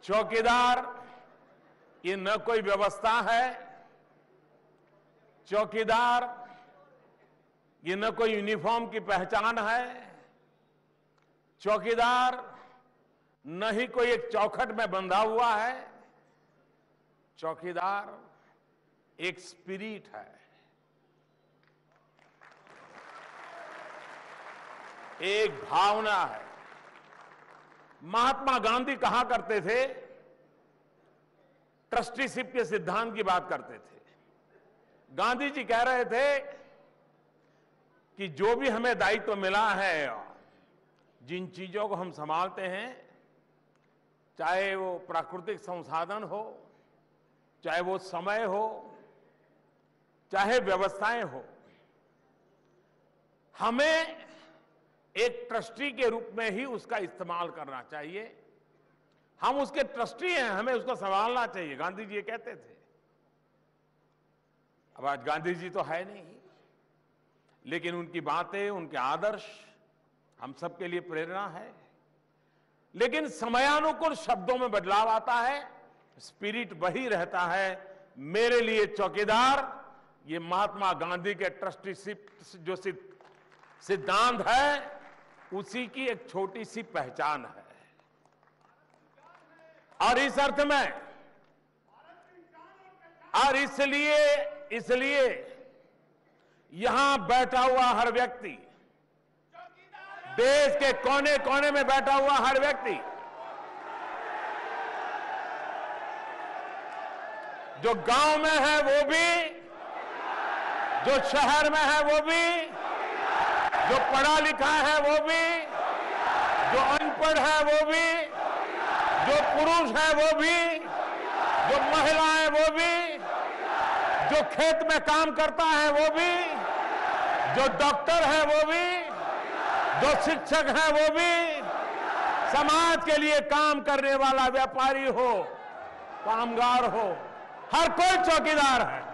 चौकीदार ये न कोई व्यवस्था है, चौकीदार ये न कोई यूनिफॉर्म की पहचान है, चौकीदार न ही कोई एक चौखट में बंधा हुआ है, चौकीदार एक स्पिरिट है, एक भावना है। महात्मा गांधी कहा करते थे, ट्रस्टीशिप के सिद्धांत की बात करते थे। गांधी जी कह रहे थे कि जो भी हमें दायित्व मिला है, जिन चीजों को हम संभालते हैं, चाहे वो प्राकृतिक संसाधन हो, चाहे वो समय हो, चाहे व्यवस्थाएं हो, हमें एक ट्रस्टी के रूप में ही उसका इस्तेमाल करना चाहिए। हम उसके ट्रस्टी हैं, हमें उसको संभालना चाहिए, गांधी जी ये कहते थे। अब आज गांधी जी तो है नहीं, लेकिन उनकी बातें, उनके आदर्श हम सबके लिए प्रेरणा है। लेकिन समयानुकूल शब्दों में बदलाव आता है, स्पिरिट वही रहता है। मेरे लिए चौकीदार ये महात्मा गांधी के ट्रस्टीशिप जो सिद्धांत है, उसी की एक छोटी सी पहचान है। और इस अर्थ में, और इसलिए यहां बैठा हुआ हर व्यक्ति, देश के कोने कोने में बैठा हुआ हर व्यक्ति, जो गांव में है वो भी, जो शहर में है वो भी, जो पढ़ा लिखा है वो भी, जो अनपढ़ है वो भी, जो पुरुष है वो भी, जो महिला है वो भी, जो खेत में काम करता है वो भी, जो डॉक्टर है वो भी, जो शिक्षक है वो भी, समाज के लिए काम करने वाला व्यापारी हो, कामगार हो, हर कोई चौकीदार है।